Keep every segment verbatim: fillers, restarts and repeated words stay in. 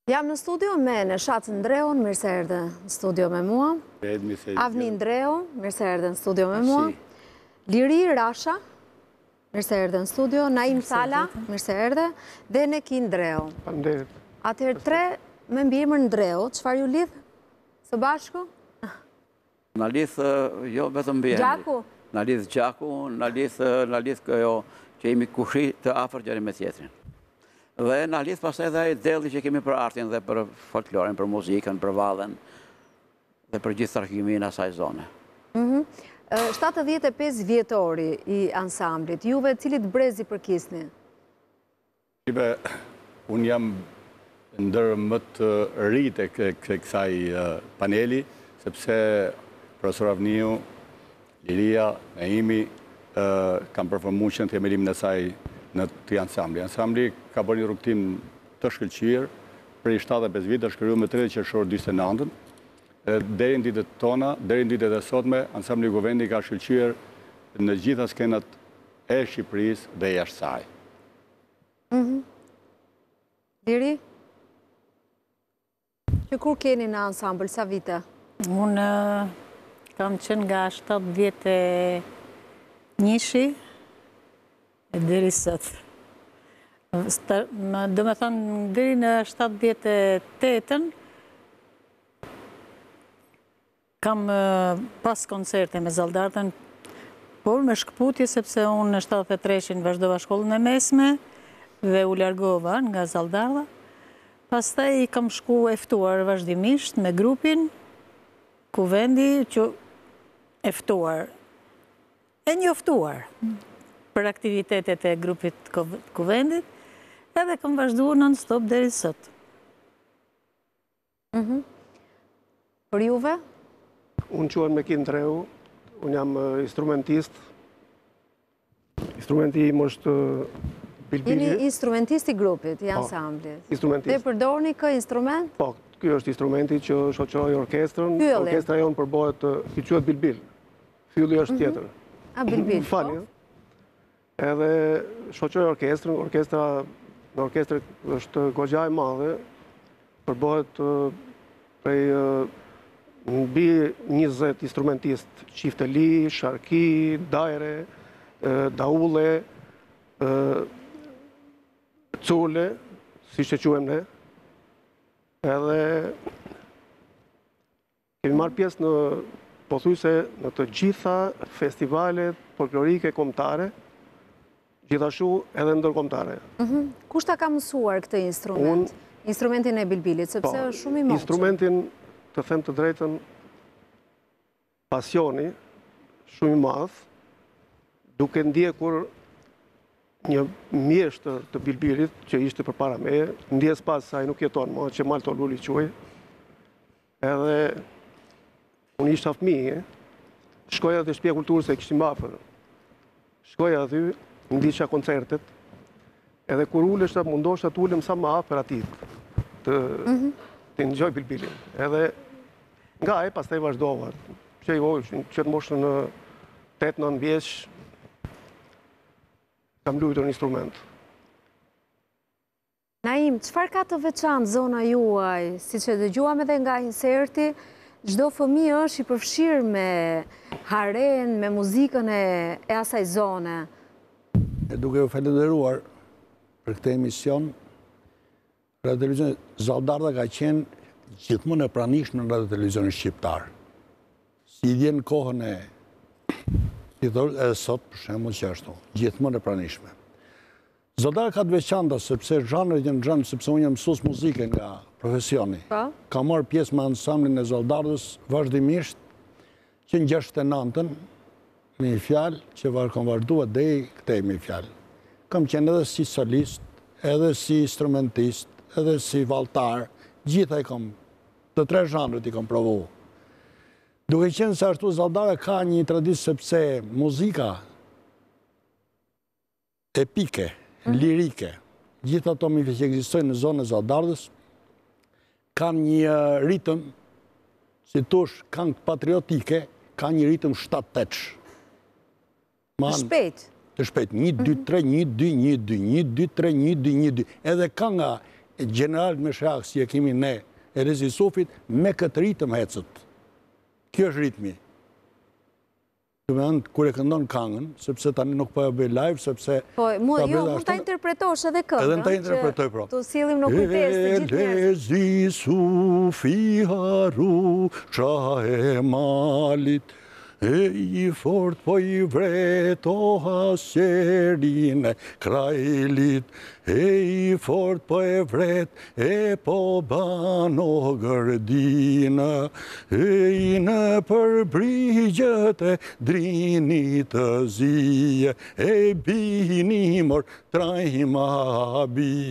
Jam në studio me Neshat Ndreon, mirë se erdhe në studio me mua. Avni Ndreo, mirë se erdhe në studio me mua. Liri Rasha, mirë se erdhe në studio. Naim Sala, mirë se erdhe. Dhe Neki Ndreo. Atëherë tre me mbiemër Ndreo, çfarë ju lidh së bashku? Na lidh jo vetëm mbiemri. Gjaku? Na lidh gjaku, na lidh na lidh kjo që jemi kushi të afër njëri me tjetrin. Dhe na lidh pastaj edhe ai delli që kemi për artin dhe për folklorin, për muzikën, për vallën dhe për gjithë trashëgiminë e asaj zone. Mhm. shtatëdhjetë e pesë vjetori i ansamblit. Juve cilit brezi përkisni? Shive, unë jam ndër më të rritë e kësaj paneli, sepse profesor Avniu, Liria, Naimi, kam performuar që në themelimin e saj në të ansambli. Ansambli ka bërë një rrugtim të shkëlqyer, prej shtatëdhjetë e pesë vite, është krijuar me tridhjetë qershor dyqin e nëntën. Deri në ditët tona, deri në ditët e sotme, ansambli Govendi ka shkëlqyer në gjitha skenat e Shqipërisë dhe jashtë saj. Mhm. Liri? Që kur keni në ansambël, sa vite? Unë kam qenë nga shtatëdhjetë e njëshi e deri sot. Do me thënë, deri në shtatëdhjetë e tetën, kam pas koncerte me Zaldartën, por me shkëputje, sepse unë në shtatëdhjetë e treshin vazhdova shkollën e mesme dhe u largova nga Zaldarda. Pastaj kam shku eftuar vazhdimisht me grupin Kuvendi, që eftuar, e njoftuar për aktivitetet e grupit Kuvendit, edhe kam vazhduar non-stop deri sot. Për juve? Unë quhem Neki Ndreu, unë jam instrumentist. Instrumenti im është bilbili. Jeni instrumentist i grupit, i ansamblit. Instrumentist. Dhe përdorni kë instrument? Po, ky është instrumenti që shoqëroj orkestrën. Fylli. Orkestra jonë përbohet, i quhet bilbil. Fylli është tjetër. A, bilbil, Më falni. Edhe shoqëroj orkestrën, orkestra në orkestrë është goxha e madhe, përbohet prej mbi njëzet instrumentist, qifteli, sharki, dajre, daulle, cule, si që quhem ne. Edhe kemi marrë pjesë në, pothuajse në të gjitha festivalet folklorike kombëtare, gjithashtu edhe ndërkombëtare. Kush ta ka mësuar këtë instrument? Instrumentin e bilbilit, sepse është shumë i moqëm. Instrumentin, të them të drejtën, pasioni, shumë i madh, duke ndjekur një mjeshtër të bilbilit, që ishte përpara meje, ndjes pas sa ai nuk jeton më, që Malto Luli quaj. Edhe unë isha fëmijë, shkoja te shtëpia e kulturës e kishim afër. Shkoja aty, ndiqja koncertet, edhe kur ulesha mundosha të ulem sa më afër atij, të të ngjoj bilbilin. Edhe nga ai pastaj vazhdova. Që i voj, që të moshën në tetë nëntë vjeç, kam luajtur një instrument. Naim, çfarë ka të veçantë zona juaj? Siç e dëgjuam edhe nga inserti, çdo fëmijë është i përfshirë me haren, me muzikën e, e asaj zone. E duke u falenderuar për këtë emision, Radio Televizion Zaldarda ka qenë gjithmonë e pranishme në Radio Televizionin shqiptar. Si i vjen kohën e edhe sot, për shembull, që ashtu, gjithmonë e pranishme. Zaldarda ka të veçanta sepse zhanret janë zhanre, sepse unë jam mësues muzike nga profesioni. Ka marrë pjesë me ansamblin e Zaldardës vazhdimisht, që në gjashtëdhjetë e nëntën, me një fjalë që kam vazhduar deri këtej me fjalë. Kam qenë edhe si solist, edhe si instrumentist, edhe si valltar, gjitha i kam, të tre zhanret i kam provu. Duke qenë se ashtu Zaldarda ka një traditë sepse muzika epike, lirike, gjitha ato mife që ekzistojnë në zonën e Zaldardës, kanë një ritëm, si tush, kanë patriotike, kanë një ritëm shtatë-tetësh. Të shpejt? Të shpejt, një, dy, tre, një, dy, një, dy, një, dy, tre, një, dy, një, dy. Edhe ka nga general me shak, si e kemi ne, e Rezi Sofit, me këtë ritëm hecët. Kjo është ritmi. Të me anë, kur e këndon këngën, sepse tani nuk po e bëj live, sepse... Po, jo, mund ta interpretosh edhe këngën. Edhe në ta interpretoj, pro. Të sillim në kujtes të gjithë njerëzit. Rezi Sofi haru, qa e malit, e i fort po i vret o haserin e krajlit, e i fort po e vret e po ban o gërdina, e i në përbrigjet e drinit të zije, e bini mor trajma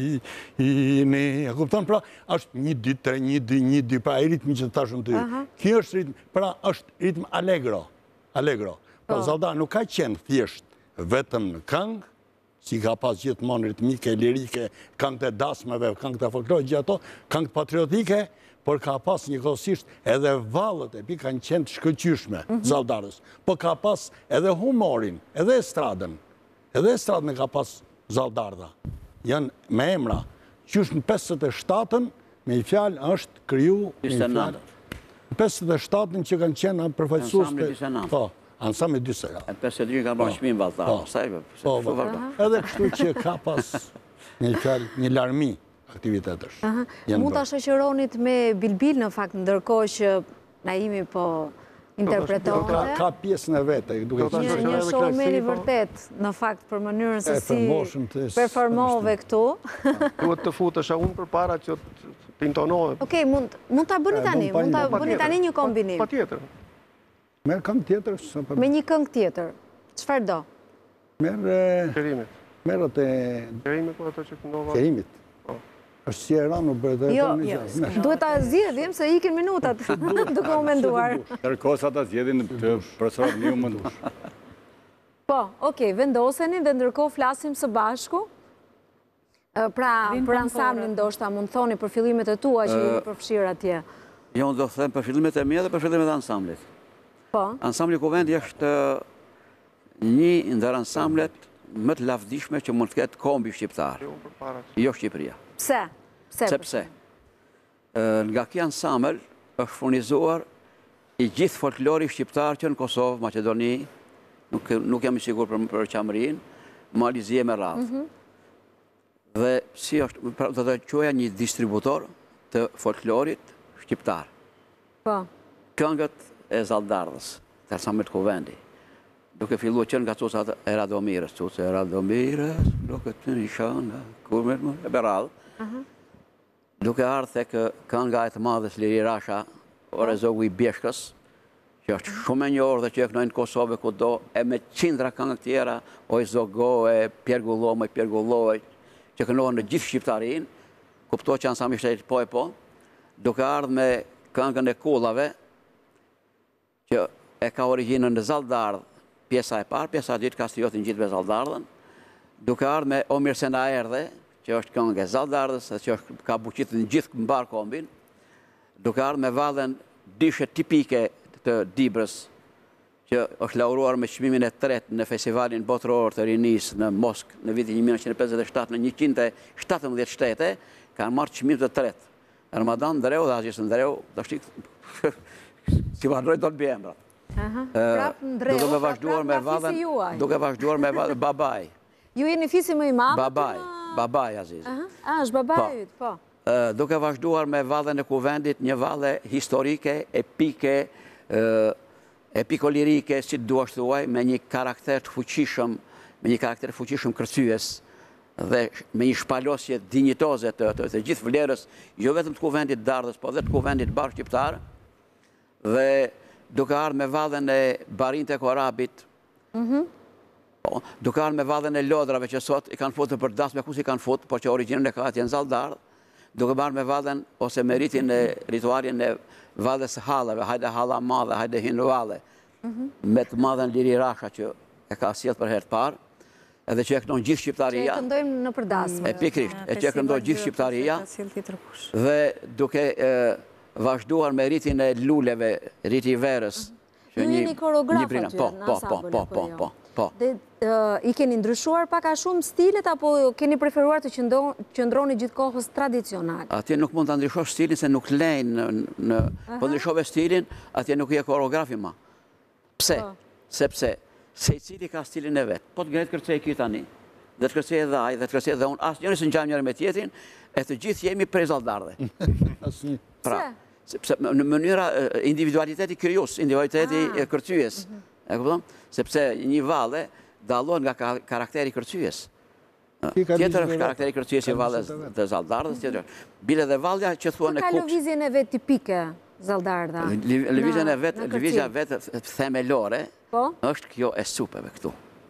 bini. A kupton, pra, është një dy, tre, një dy, një dy, pra e ritmi që të tashën të ju. Kjo është ritm, pra është ritm allegro. Allegro. Pra Zaldar nuk ka qenë thjesht vetëm në këngë, si ka pas gjithmonë ritmike, lirike, këngë të dasmeve, këngë të folklore, gjithë ato, këngë patriotike, por ka pas njëkohësisht edhe vallët e pi kanë qenë të shkëlqyshme, Zaldarës. Po ka pas edhe humorin, edhe estradën. Edhe estradën e ka pas Zaldarda. Janë me emra. Qysh në pesëdhjetë e shtatën, me i fjalë është kriju me i fjalë. Në pesëdhjetë e shtatën që kanë qenë përfaqësues Ansambli dyse e nëntë. Po, ansambli dyse e nëntë. E pesëdhjetë e dy kanë bërë çmim vallëtar. Po, edhe kështu që ka pas një fjalë, një larmi aktivitetesh. Mund ta shoqëronit me Bilbil në fakt, ndërkohë që Naimi po interpretonte. Ka pjesën e vete. Një show meri vërtet, në fakt, për mënyrën se si performove këtu. Duhet të futesha unë për para që të intonohet. Okej, mund ta bëni tani, mund ta bëni tani një kombinim. Pa tjetër. Merë këngë tjetër? Me një këngë tjetër. Çfarë do? Merë... Qerimit. Merë të... Qerimit, po ato që këndova. Qerimit. është si e ranë, bërë të e Jo, duhet ta zgjedhim se ikin minutat, duke u menduar. Kërkos ata zgjedhin të profesor një mund. Po, okej, vendoseni dhe ndërkohë flasim së bashku. Pra, për ansamblin ndoshta mund thoni për fillimet e tua që jeni përfshirë atje. Jo, do them për fillimet e mia dhe për fillimet e ansamblit. Po. Ansambli Kuvendi është një ndër ansamblet më të lavdishme që mund të ketë kombi shqiptar. Jo Shqipëria. Pse? Sepse nga ky ansambël është furnizuar i gjithë folklori shqiptar që në Kosovë, Maqedoni, nuk jam i sigur për Qamërinë, Malizie me radhë. Dhe si është, do të quaja një distributor të folklorit shqiptar. Po. Këngët e Zaldardhës, të ansamblit Kuvendi, duke filluar që nga cucat e Radomirës, cucat e Radomirës, duke të një shanga, kur me e beradhë, duke ardhë tek kënga e të madhës Liri Rasha, ore zogu i Bjeshkës, që është shumë e një orë dhe që e kënojnë Kosovë kudo, e me qindra këngë tjera, oj zogo, e Pjergulloj, e Pjergulloj, që kënojnë në gjithë Shqiptarin, kuptoj që ansambli shtetit po e po, duke ardhë me këngën e Kullave, që e ka origjinën në Zaldardhë, pjesa e parë, pjesa e dytë ka striotin gjithë me Zaldardhën, duke ardhë me O Mirë se na erdhe, që është këngë e Zaldardhës, që ka buqitë në gjithë mbar kombin, duke ardhë me vallën dyshe tipike të Dibrës, që është lauruar me çmimin e tretë në festivalin botëror të rinisë në Moskë në vitin një mijë nëntëqind e pesëdhjetë e shtatë në njëqind e shtatëmbëdhjetë shtete, kanë marrë çmim të tretë. Ramadan Ndreu dhe Aziz Ndreu, dashik si vazhdoi do të bëjmë. Prap Ndreu, duke vazhduar me vallën, duke vazhduar me vallën Babaj. Ju jeni fisi më i madh? Babaj, Babaj Aziz. Ah, është babai yt, po. Duke vazhduar me vallën e Kuvendit, një vallë historike, epike, epikolirike, si të duash thuaj, me një karakter të fuqishëm, me një karakter të fuqishëm kërcyes dhe me një shpalosje dinjitoze të gjithë vlerës, jo vetëm të Kuvendit Dardhës, po dhe të Kuvendit Barë Shqiptar, dhe duke ardhë me vallën e Barin të Korabit, duke ardhë me vallën e Lodrave që sot i kanë futur për dasme, ku si kanë futur, por që origjinën e ka atje në Zaldardhë, duke ardhë me vallën ose me rritin e ritualin e vallës Hallave, hajde Halla Madhe, hajde Hinduale, me të madhen Liri Rasha që e ka sjellë për herë të parë, edhe që e këndon gjithë Shqiptaria. Që e këndojmë në përdasme. E pikrisht, e që e këndon gjithë Shqiptaria, dhe duke vazhduar me rritin e luleve, rriti i verës. Ju jeni koreograf aty në Po, po, po, po, po. Po. I keni ndryshuar pak a shumë stilet, apo keni preferuar të qëndroni gjithkohës tradicional? Atje nuk mund të ndryshosh stilin, se nuk lejnë në... Po ndryshove stilin, atje nuk je koreografi ma. Pse? Sepse, se i cili ka stilin e vetë. Po të gjenet kërcej kjo tani, dhe të kërcej edhe aj, dhe të kërcej edhe unë, asë njëri së në gjajmë njëri me tjetrin, e të gjithë jemi prej zaldarde. Pra, sepse në mënyra individualiteti kryus, individualiteti kërcyjes, e këpëton? Sepse një valle dalon nga karakteri kërcyjes. Tjetër është karakteri kërcyjes i valles të zaldardës, tjetër është. Bile dhe vallja që thua në Ka kuks. lëvizjen e vetë tipike zaldarda? Lëvizjen e vetë, lëvizja vetë themelore, është kjo e supeve këtu.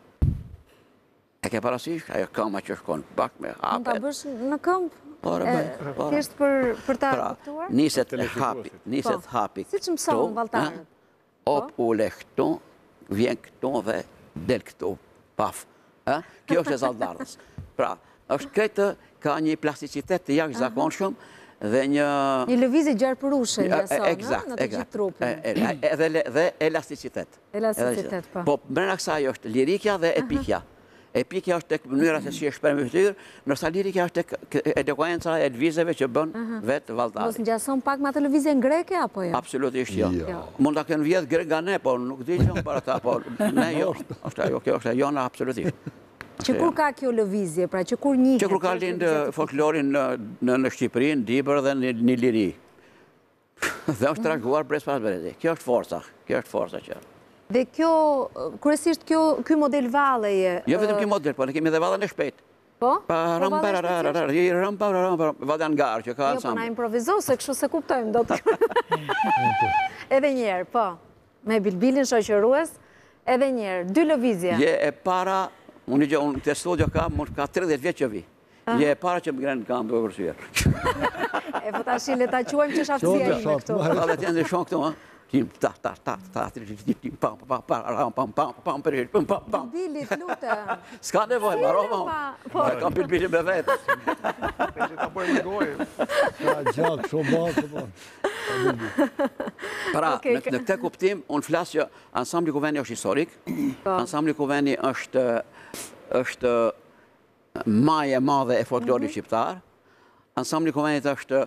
E ke parasysh, ajo këma që shkon bak me hape. Mund ta bësh në këmbë? Thjesht për ta kuptuar? Niset hapi, niset hapi këtu. Si që mëson valltarët? Op ule këtu, vjen këtu dhe del këtu, paf. Kjo është e zaldardës. Pra, është kretë ka një plasticitet të jakë zakonshëm dhe një... Një lëvizje gjarpërushe, njëson, në të gjithë trupin. Dhe elasticitet. Elasticitet, po. Po, mbrenda kësaj është lirikja dhe epikja. Epikja është tek mënyra se si e shpreh me fytyrë, ndërsa lirikja është tek elokuenca e lëvizjeve që bën vetë valltari. Mos ngjason pak me atë lëvizjen greke apo jo? Absolutisht jo. Mund ta kenë vjedh grek nga ne, po nuk di që para ta, po ne jo. Është ajo, kjo është jona absolutisht. Që kur ka kjo lëvizje, pra që kur njihet? Që kur ka lind folklorin në në Shqipëri, në Dibër dhe në Liri. Dhe është treguar brez pas brezi. Kjo është forca, kjo është forca që. Dhe kjo, kryesisht kjo, ky model valleje... Jo vetëm ky model, po ne kemi edhe vallën e shpejtë. Po? Param pararar, ram pararar, vallën ngar që ka ansambl. Jo, po na ansambl. improvizo se kështu se kuptojmë dot. Edhe një herë, po. Me Bilbilin shoqërues, edhe një herë, dy lëvizje. Je e para, unë gjë, unë të studio ka, mund ka tridhjetë vjet që vi. Je e para që më grenë kam duke përsyer. E po tash le ta quajmë që shaftësia ime këtu. Pa dhe të janë ndryshon këtu, ha? Tim, ta, ta, ta, ta, pam, pam, pam, pam, pam, pam, për pam, pam, pam. Bilbilit, lutem. Ska nevoj, maro, ma. Kam Bilbilin me vetë. E që ta bëjmë në gojë. Ka gjak, shumë bakë, po. Pra, në këtë kuptim, unë flasë që ansambli Kuveni është historik, ansambli Kuveni është është maje madhe e folklorit shqiptar, ansambli Kuvenit është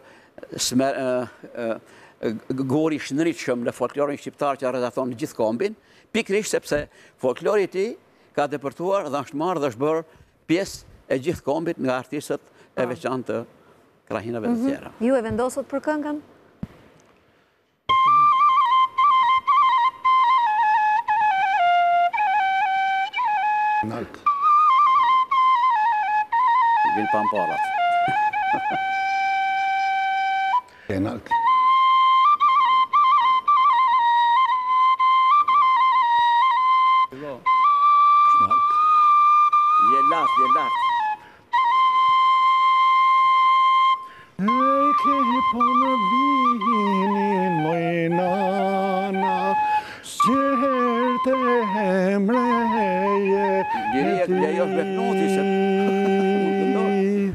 gori shëndritshëm në folklorin shqiptar që rrethaton gjithë kombin, pikërisht sepse folklori i tij ka depërtuar dhe është marrë dhe është bërë pjesë e gjithë kombit nga artistët e veçantë të krahinave të tjera. Ju e vendosët për këngën? Nalt. Vin pamparat. E nalt. Je lartë, je lartë. E ke po në vinin mojnana, s'gjerte emreje. Liria të lejosh vetnuti se nuk këndon.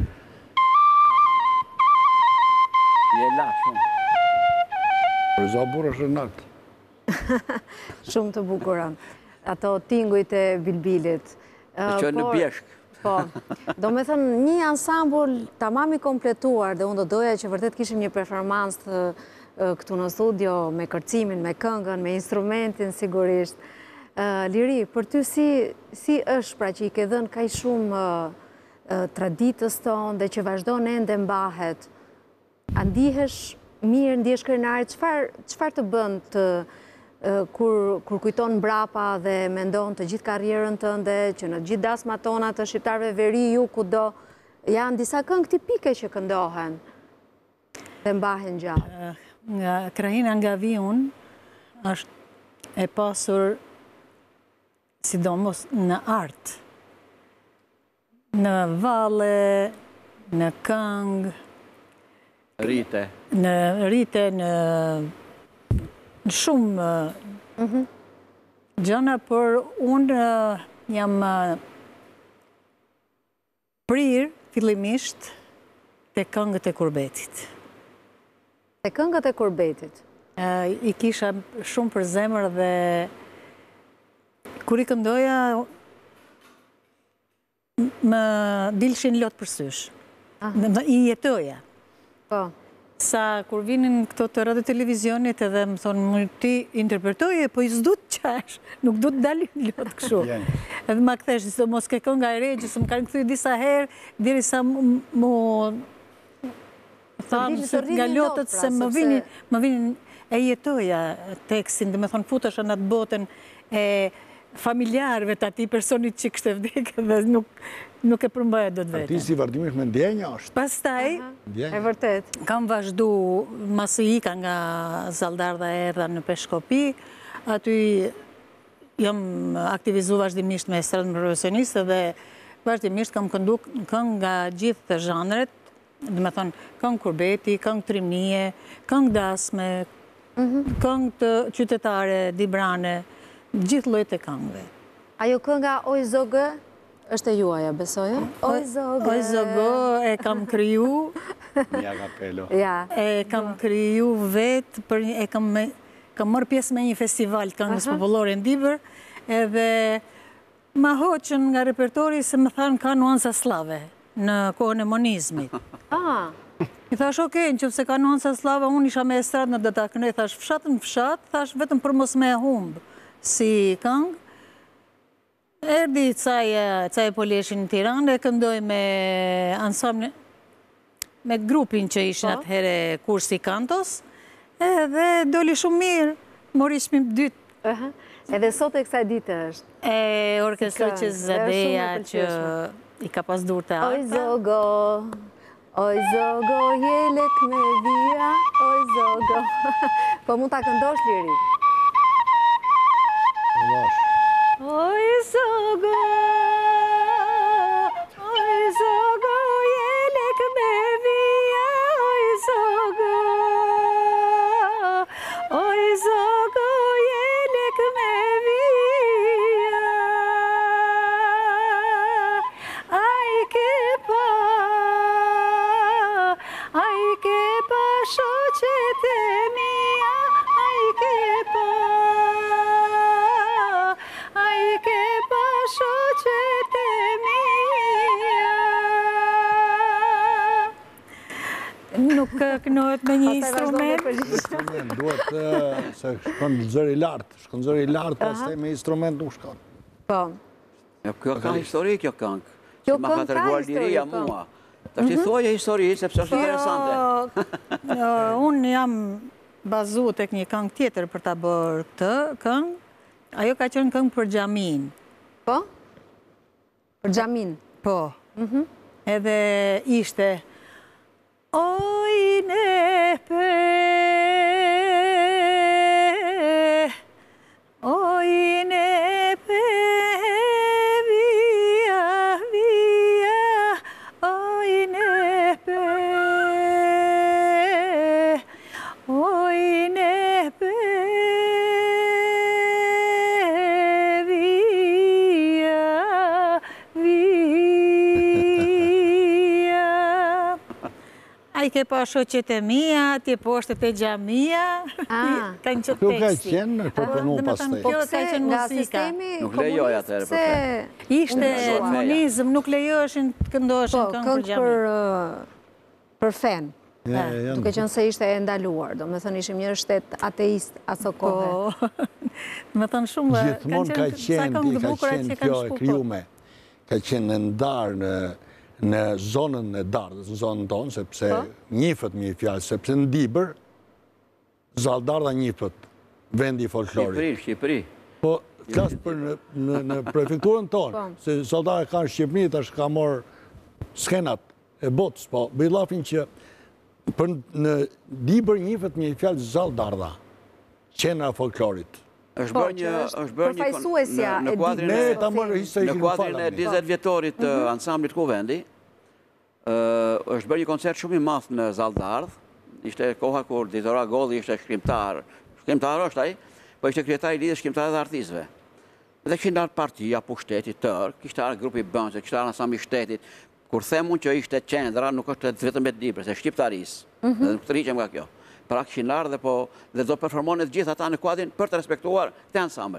Je lartë shumë. Për zabur është nalt. Shumë të bukura. Ato tingujt e Bilbilit. Që në bjeshk. Po, do me thënë një ansambul tamam i kompletuar dhe unë do doja që vërtet kishim një performansë këtu në studio me kërcimin, me këngën, me instrumentin sigurisht. Liri, për ty si është pra që i ke dhënë kaj shumë traditës tonë dhe që vazhdo në ende mbahet, a ndihesh mirë, ndihesh krenarit, qëfar të bënd të kur kujton mbrapa dhe mendon të gjithë karrierën tënde, që në gjithë dasmat tona të shqiptarëve veri ju kudo, janë disa këngë tipike që këndohen dhe mbahen gjallë. Nga krahina nga viun është e pasur sidomos në art, në valle, në këngë, Rite. në rite, në në shumë gjëna, për unë jam prirë fillimisht të këngët e Kurbetit. Të këngët e Kurbetit? I kisha shumë për zemër dhe kur i këndoja, më dilshin lot për sysh. I jetoja. Po. Sa kur vinin këto të radio televizionit edhe më thonë, më ti interpretoje, po i s'du të qash, nuk du të dalin lot këshu. Edhe ma këthesh, do mos ke kënga e regje, se më kanë këthuj disa herë, diri sa më thamë, nga lotët se më vinin, më vinin e jetoja tekstin, dhe me thonë, futësha në atë botën e familjarëve të ati personit që kështë e vdekë dhe nuk e përmbëja do të vete. Artisti vazhdimisht me ndjenja është. Pastaj, e vërtet, kam vazhdu masë ika nga Zaldarda erdha në Peshkopi, aty jam aktivizu vazhdimisht me estradën profesionistë dhe vazhdimisht kam këndu këng nga gjithë të zhanret, dhe me thonë këng kurbeti, këng trimnie, këng dasme, këng të qytetare, dibrane, gjithë lojt e këngve. Ajo kënga Oj Zogë është e juaja, besoja? Oj Zogë. Oj Zogë e kam kriju. Mia Capello. E kam kriju vetë, e kam mërë pjesë me një festival të këngës popullore në Dibër, edhe ma hoqën nga repertori se më thanë ka nuansa slave në kohën e monizmit. I thash, oke, në qëfë se ka nuansa slave, unë isha me estradë në dhe ta kënej, thash, fshatën fshat, thash, vetëm për mos me humbë si këngë. Erdi Caje Poleshin në Tiranë, e këndoj me ansamblin, me grupin që ishin atëhere kursi kantos, edhe doli shumë mirë, mori shmim dytë. Edhe sot e kësaj ditë është? E orkestrë që Zadeja, që i ka pas dur të arta. Oj Zogo, oj Zogo, jelek me vija, oj Zogo. Po mund të këndosh liri? Oj Zogo, oj Zogo, jelek me vija, oj Zogo, oj Zogo, jelek me vija, aj ke pa, aj ke pa shoqet e mia, aj ke pa. Shoqet e mia. Nuk kënohet me një instrument. Duhet se shkon zëri lartë, shkon zëri lartë, pas te me instrument nuk shkon. Po. Kjo ka histori, kjo këngë. Kjo Ma ka tërguar liria mua. Ta që thoje histori, sepse është interesante. Unë jam bazu tek një këngë tjetër për ta bërë këtë këngë. Ajo ka qenë këngë për xhamin. Po? Për xhamin? Po. Edhe ishte oj nepe, oj nepe, via, via, oj nepe, oj nepe, i ke pa shoqet e mia, ti poshtet e xhamia, kanë qëtë teksti. Kjo ka qenë, për përnu pas te. Kjo ka qenë muzika. Nuk lejoj atërë për të. Ishte monizm, nuk lejoshin të këndoshin këngë për xhamin. Për fen. Duke qenë se ishte e ndaluar, do me thënë ishim një shtet ateist aso kohë. Me thënë shumë, gjithmonë ka qenë, ka qenë kjo e krijume, ka qenë ndarë në zonën e Dardës, në zonën tonë, sepse njifët një fjallë, sepse në Dibër, Zaldarda njifët, vendi folklorit. Shqipëri, Shqipëri. Po, klasë për në prefekturën tonë, se Zaldarda ka në Shqipëri, tash ka morë skenat e botës, po, bëjlafin që për në Dibër njifët një fjallë Zaldarda, qena folklorit. është bërë një përfajsuesja e në kuadrin e njëzet vjetorit të ansamblit Kuvendi, është bërë një koncert shumë i madh në Zaldardh, ishte koha kur Ditora Golli ishte shkrimtar, shkrimtar është ai, po ishte kryetari i lidhjes shkrimtarëve dhe artistëve. Dhe kishin ardhur partia, pushteti tërë, kishte ardhur grupi Bënçe, kishte ardhur ansambli i shtetit, kur themun që ishte qendra, nuk është vetëm e Dibër, se shqiptarisë, dhe nuk të rriqem nga kjo. Pra kishin ardhur dhe po dhe do performonin të gjithë ata në kuadrin për të respektuar këtë ansambël.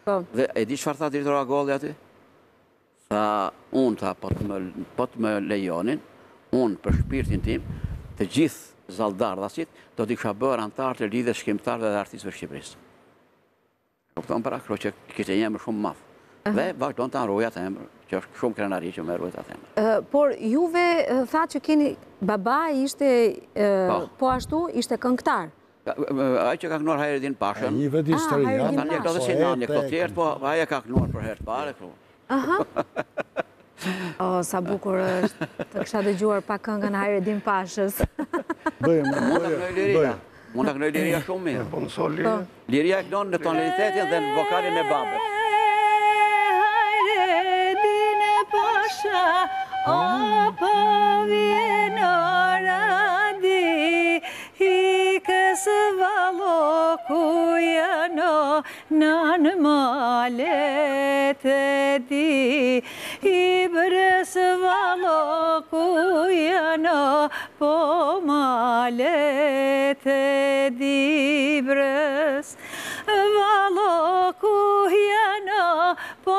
Dhe e di çfarë tha drejtori Agolli aty? Tha, unë tha, po të më, po të më lejonin, unë për shpirtin tim, të gjithë zaldardhasit, do t'i kisha bërë antar të lidhjes shkrimtarëve dhe artistëve Shqipërisë. Kupton para, kështu që kishte një emër shumë madh. Dhe vazhdon të arrojë atë emër, që është shumë krenari që më ruajt atë emër. Por juve tha që keni, baba ishte, po ashtu, ishte këngëtar. Ai që ka kënuar Hajredin Pashën. Një vetë historia. Ata një këto dhe si nani, këto tjertë, po aja ka kënuar për herë të pare. Aha. O, sa bukur është, të kësha dëgjuar pa këngën Hajredin Pashës. Bëjmë, Mund të kënoj Liria. Mund të kënoj Liria shumë mirë. Liria e kënon në tonalitetin dhe në vokalin e babës. Hajredin e Pasha, o po vjeno radi, Së valo ku janë në malet e di, I brës valo ku janë po malet e di brës. Valo ku janë po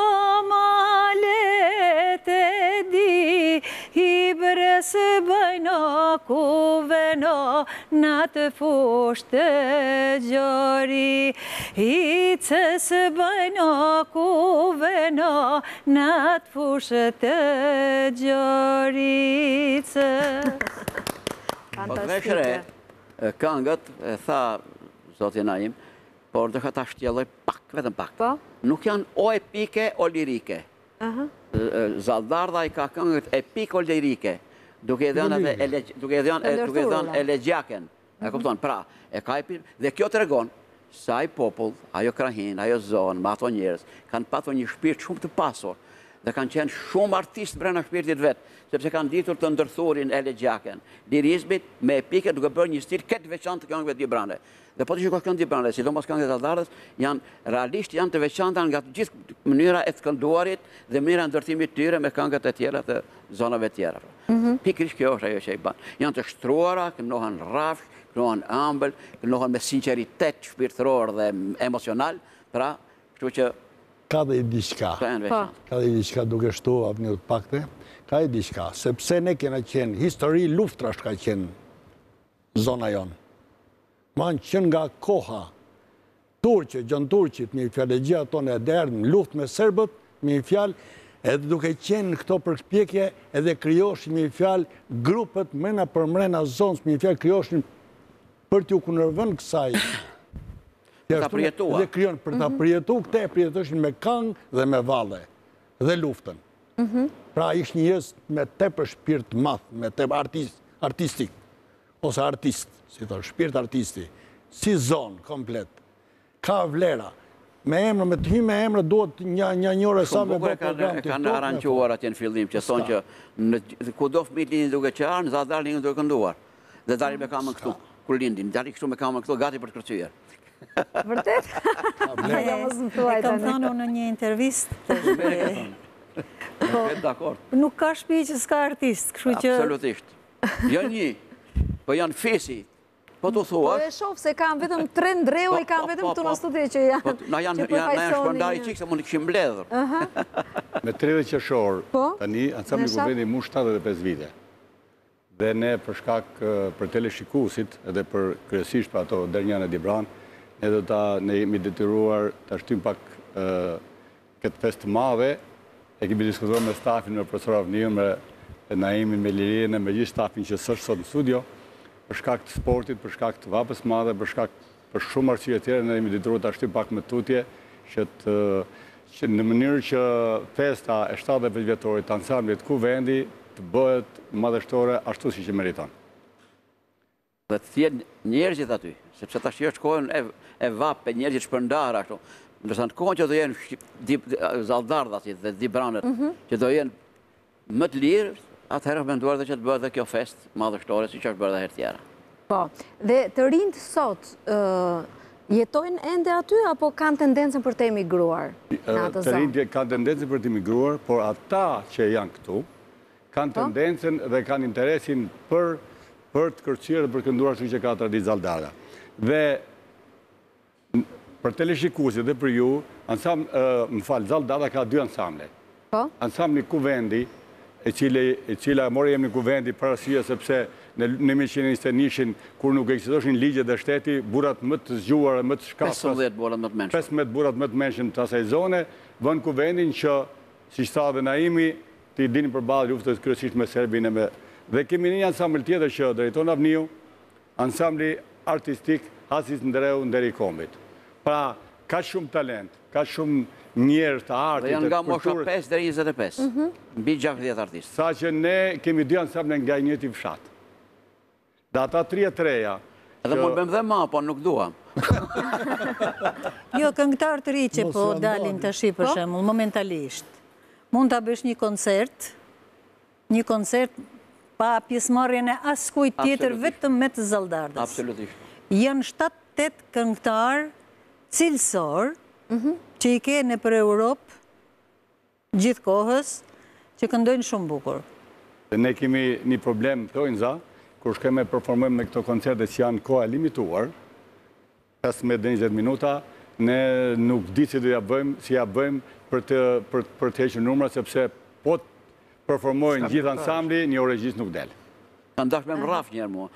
malet e di, I brës bëjnë ku veno në të fushë të gjori, I cës bëjnë ku veno në të fushë të gjori. Po të veshre, këngët, tha Zoti Naim, por dhe ka ta shtjelloj pak, vetëm pak. Nuk janë o epike o lirike. Zaldardha I ka këngët epike o lirike, duke e dhënë elegjaken. E kupton, pra, e ka e pirë, dhe kjo të regon, sa I popull, ajo krahin, ajo zonë, ma ato njerës, kanë pato një shpirt shumë të pasur, dhe kanë qenë shumë artistë brenda shpirtit vetë, sepse kanë ditur të ndërthurin elegjaken, lirizmit me epike duke bërë një stil këtë veçantë të këngëve të Dibrane. Dhe po të shikosh këngët Dibrane, sidomos këngët e Zaldardhës, janë realisht janë të veçanta nga gjithë mënyra e të kënduarit dhe mënyra ndërtimit tyre me këngët e tjera të zonave tjera. Pikërisht kjo është ajo që I bën. Janë të shtruara, kënohen rrafsh, kënohen ëmbël, kënohen me sinqeritet shpirtëror dhe emocional, pra, kështu që ka dhe I diçka. Ka dhe I diçka duke shtuar një të pakte, ka I diçka, sepse ne kena qenë, histori luftrash ka qenë zona jonë. Manë qenë nga koha Turqe, Gjën Turqit, me I fjallë e gjia tonë e derë, në luft me Serbët, me I fjallë, edhe duke qenë këto përkpjekje, edhe kryoshin me I fjallë grupët mrena për mrena zonës, me I fjallë kryoshin për t'ju kunërvën kësaj. Për ta përjetua. Dhe kryon, për ta përjetu, këte e përjetoshin me kangë dhe me valle, dhe luftën. Pra ishë njës me tepër shpirt math, me tepër artistik, ose artist, si të shpirt artisti, si zonë komplet, ka vlera. Me emrë, me të hy me emrë, duhet një njëre sa me bërë program të kanë aranquar atje në fillim, që thonë që ku do fëmijët lindin duke qarë, në Zaldar lindin duke kënduar. Dhe dalin me kamën këtu, kur lindin, dalin kështu me kamën këtu, gati për të kërcyer. Vërtet? E kam thënë në një intervist. Nuk ka shtëpi që s'ka artist, kështu që... Absolutisht. Jo një, po janë fesi. Po të thua... Po e shofë se kam vetëm tre ndreu, I kam vetëm këtu në studio që janë... Na janë shpërndari qikë se mund të këshim bledhur. Me tridhjetë qershor, tani, ansambli Kuvendi mu shtatëdhjetë e pesë vite. Dhe ne për shkak për teleshikusit, edhe për kryesisht për ato Dernjan e Dibran, ne do ta ne jemi detyruar të ashtim pak këtë fest madhe, e kemi diskutuar me stafin, me profesor Avniu, me Naimin, me Lirien, me gjithë stafin që sështë sot në studio, për shkak të sportit, për shkak të vapës madhe, për shkak për shumë arsye tjera, ne jemi detyruar të ashtim pak me tutje, që të që në mënyrë që festa e shtatëdhjetë e pesë vjetorit të ansamblit Kuvendi të bëhet madhështore ashtu si që meriton. Dhe të tjenë njerëzit aty, sepse ta shqyrë shkojnë e vape, njerëzit shpërndara, ashtu. Ndërsa në kohën që do jenë Zaldardhasit dhe Dibranët, që do jenë më të lirë, atëherë menduar dhe që të bëhet dhe kjo fest madhështore, si që është bërë dhe herë tjera. Po, dhe të rinjtë sot, jetojnë ende aty, apo kanë tendencën për të emigruar në atë zonë? Të rinjtë kanë tendencën për të emigruar, por ata që janë këtu, kanë tendencën dhe kanë interesin për për të kërcyer dhe për kënduar që ka traditë Zaldarda. Dhe për teleshikuesit dhe për ju, ansambl, më falë, Zaldara ka dy ansamble. Po? Ansambli Kuvendi, e cila mori emrin Kuvendi për arsye sepse në mille novecento njëzet e një kur nuk ekzistoshin ligjet dhe shteti, burat më të zgjuar, më të shkatras, pesëmbëdhjetë burat më të menshëm. pesëmbëdhjetë burat më të menshëm të asaj zone, vënë Kuvendin që, si tha dhe Naimi, të i dini përballë luftës kryesisht me Serbin e me... Dhe kemi një ansambl tjetër që drejton Avniu, ansambli artistik Aziz Ndreu Nderi Kombit. Pra, ka shumë talent, ka shumë njerëz të artit, Dhe janë të nga mosha kulturës. pesë deri njëzet e pesë, mbi gjashtëdhjetë artistë. Sa që ne kemi dy ansamble nga i njëjti fshat. Dhe ata tri e treja... Edhe mund bëjmë dhe ma, po nuk duam. Jo, këngëtar të ri që po dalin të shi për shembull, momentalisht. Mund ta bësh një koncert, një koncert pa pjesëmarrjen e askujt tjetër, vetëm me të Zalldardës. Absolutisht. Janë shtatë tetë këngëtar cilësor që i ke në për Europë gjithë kohës që këndojnë shumë bukur. Dhe ne kemi një problem, thojnë za, kur shkeme performojmë me këto koncerte që janë koha limituar, pesëmbëdhjetë deri njëzet minuta, ne nuk di si do ja bëjmë, si ja bëjmë për të për, për të hequr numra, sepse po të performojnë gjithë ansambli, një regjist nuk del. Kanë dash me më raf njerë mua.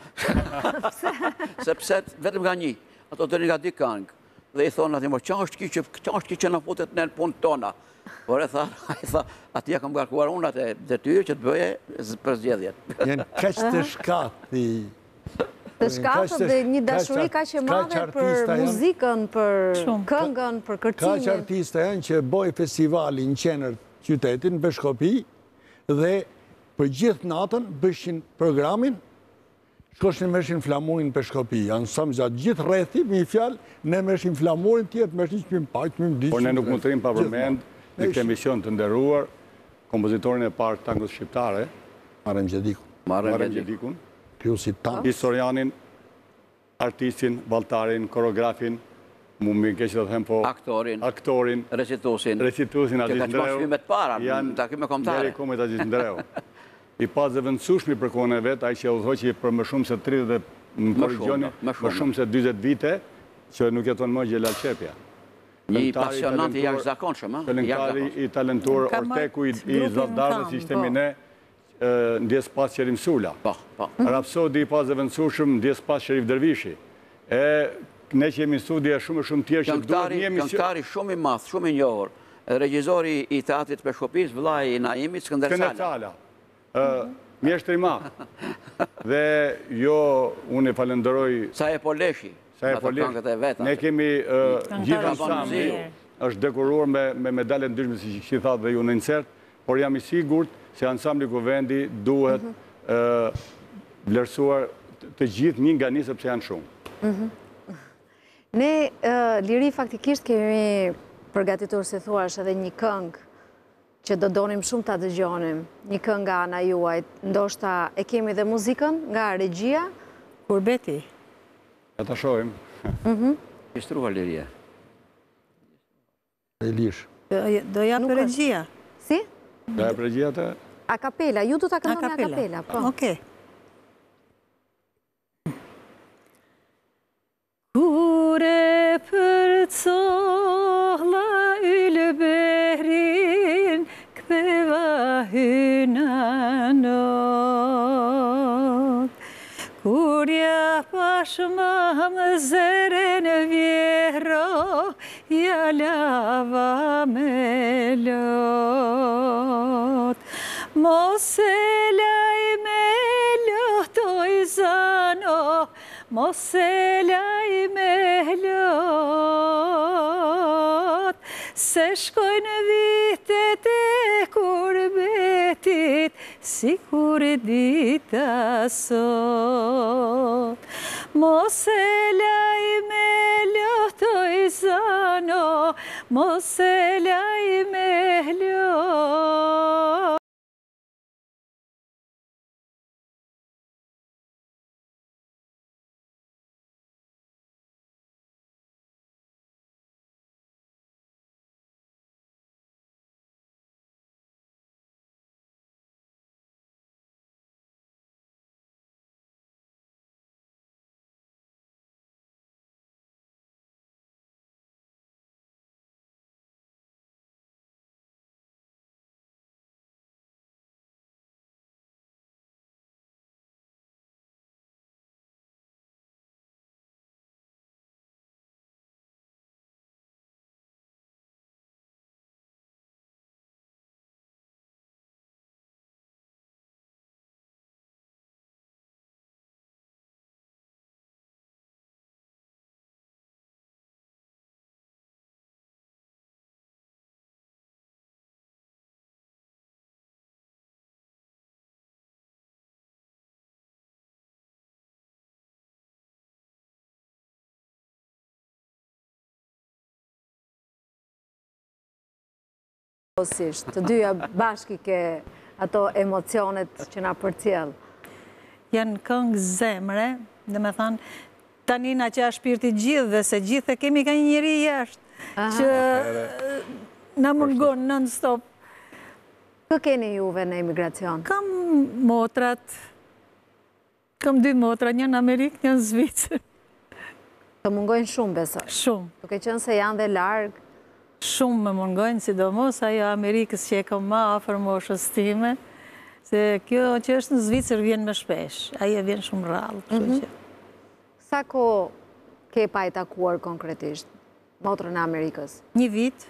Sepse vetëm nga një, ato të një nga di këngë. Dhe i thonë ati, qa është ki që, qa është ki që në futet në punë tona? Por e tha, i tha, ati ja kam garkuar unë atë detyrë që të bëje për zgjedhjet. Jenë kaq të shkatë. Të shkatët dhe një dashuri ka që madhe për muzikën, për këngën, për kërcimin. Ka që artista janë që boj festivali në qenër qytetin, në Shkopi, dhe për gjithë natën bëshin programin, shkoshin mërshin flamurin për Shkopi. Janë samë gjatë gjithë rethi, mi fjalë, ne mërshin flamurin tjetë, mërshin që më pajtë, më më diqë. Por ne nuk mund të rimë pa përmend në këtë emision të nderuar, kompozitorin e parë tangos shqiptare, Marem Gjedikun. Marem Gjedikun, historianin, artistin, valtarin, koreografin, mu më keq të them po... Aktorin, aktorin, recitusin, recitusin Aziz që ka Ndreu, qëma shvimet para, në takime komtare. Nderi Kombit Aziz Ndreu. I pas dhe vëndësushmi për kone vetë, a i që u dhoqi për më shumë se tridhjetë dhe më korrigjoni, më shumë se dyzet vite, që nuk jeton më Gjelal Qepja. Një pasionant i jashtëzakonshëm, këngëtari i talentuar, Orteku i Zalldardës, i shtemi ne, ndjes pas Qerim Sula. Rapsodi i pas dhe vëndësushëm, ndjes pas Sherif Dervishi. E ne që jemi në studia shumë e shumë tjerë që duhet një emision... Këngëtari shumë i madh, shumë i njohur, regjizori i teatrit për Shkopis, vëllai i Naimit, Skënder Sala. Mjeshtri ma. Dhe jo, unë e falenderoj... Sa e Poleshi. Sa e Poleshi. Ne kemi gjithë ansambli, është dekoruar me medalje ndryshme, si që thatë dhe ju në insert, por jam i sigurt se ansambli Kuvendi duhet vlerësuar të gjithë një nga një, sepse janë shumë. Ne, Liri, faktikisht kemi përgatitur, si thuash, edhe një këngë që do donim shumë të dëgjonim, një këngë nga ana juaj, ndoshta e kemi dhe muzikën nga regjia? Kurbeti. Ja të shohim. Istruva Liria. E lish. Do ja për regjia. Si? Do ja për regjia të... A kapela, ju du të këndoni a kapela. Oke. Kure për cohla yllë behrin, këtheva hyna not. Kur ja pashma më zeren vjero, ja lava me lot. Mos e laj me lot, oj zano, mos e laj me lot, se shkojnë vitet e kurbetit, si kur dita sot. Mos e laj me lot, oj zano, mos e laj me lot. Të dyja bashki ke ato emocionet që na përcjell. Janë këngë zemre, dhe me thanë, tani na që a shpirti gjithë dhe se gjithë e kemi ka një njëri jashtë që na mungon non-stop. Kë keni juve në emigracion? Kam motrat, kam dy motra, një në Amerikë, një në Zvicër. Të mungojnë shumë, besoj. Shumë. Duke qenë se janë dhe largë. Shumë me mungojnë, sidomos ajo Amerikës që e kam ma afër moshës time, se kjo që është në Zvicër vjen më shpesh, ajo vjen shumë rrallë. Sa ko ke pa i takuar konkretisht, motrën e Amerikës? Një vit.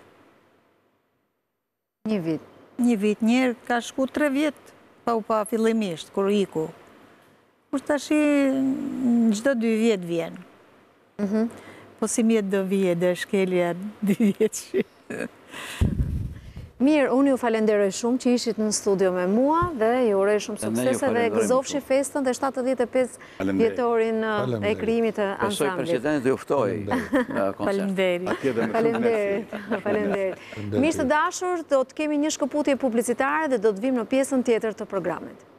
Një vit. Një vit, njerë ka shku tre vjet, pa u pa fillimisht, kur iku. Kur të ashi në gjdo dy vjet vjen. Po si mjetë do vjet, dhe shkelja dy vjet shi. Mirë, unë ju falenderoj shumë që ishit në studio me mua dhe ju uroj shumë suksese dhe gëzofshi festën dhe shtatëdhjetë e pesë vjetorin e krijimit të ansamblit. Besoj presidenti u ftoi në koncert. Faleminderit. Faleminderit. Faleminderit. Miq të dashur, do të kemi një shkëputje publicitare dhe do të vim në pjesën tjetër të programit.